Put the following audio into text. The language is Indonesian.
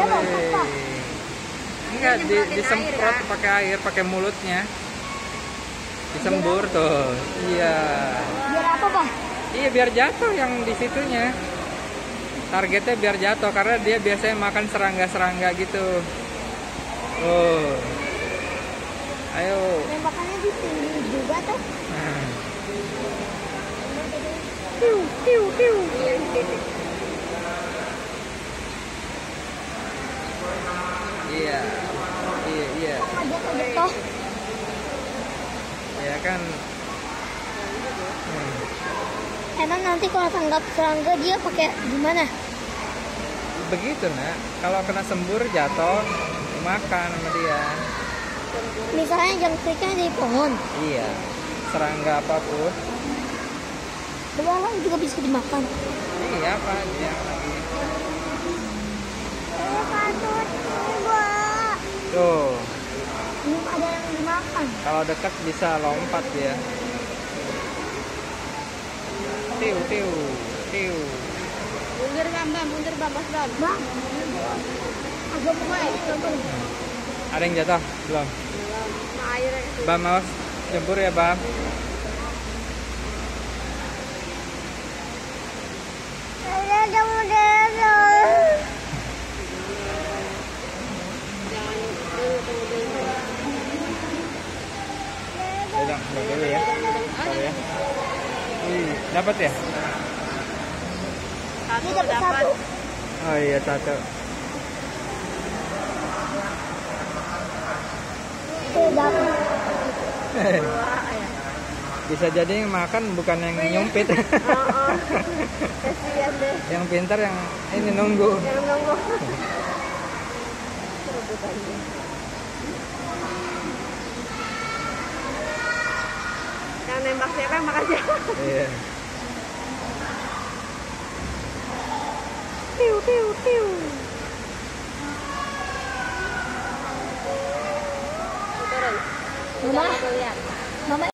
Enggak, disemprot pakai air, pakai mulutnya. Disembur tuh. Iya. Biar apa, Pak? Iya, biar jatuh yang di situnya. Targetnya biar jatuh karena dia biasanya makan serangga-serangga gitu. Oh. Ayo. Tembakannya di sini juga tuh. Nah. Piu, piu, piu. Iya. Iya, iya. Jatuh-jatuh. Ya kan. Emang nanti kalau tanggap serangga dia pakai gimana? Begitu, Nak. Kalau kena sembur jatuh, makan sama dia. Misalnya jangkriknya di pohon. Iya. Serangga apapun. Belalang juga bisa dimakan. Iya, apa aja lagi. Tuh. Belum ada yang dimakan. Kalau dekat bisa lompat ya. Tiu, tiu, tiu. Mundur Bam, mundur Bam, Mas Bam. Bang, agak baik. Ada yang jatuh? Belum? Air. Bam, awas jempur ya, Bam. Udah, dulu ya. Sorry ya. Dapat ya? Satu Ini dapat dapat. satu. Oh iya, satu. Dapat. Bisa jadi yang makan bukan yang nyumpit. Kasihan deh. Yang pintar yang ini nunggu. Yang nunggu. Yang nembak siapa yang makan siapa? Iya. Piu piu piu. Turun. Mama, Lihat. Mama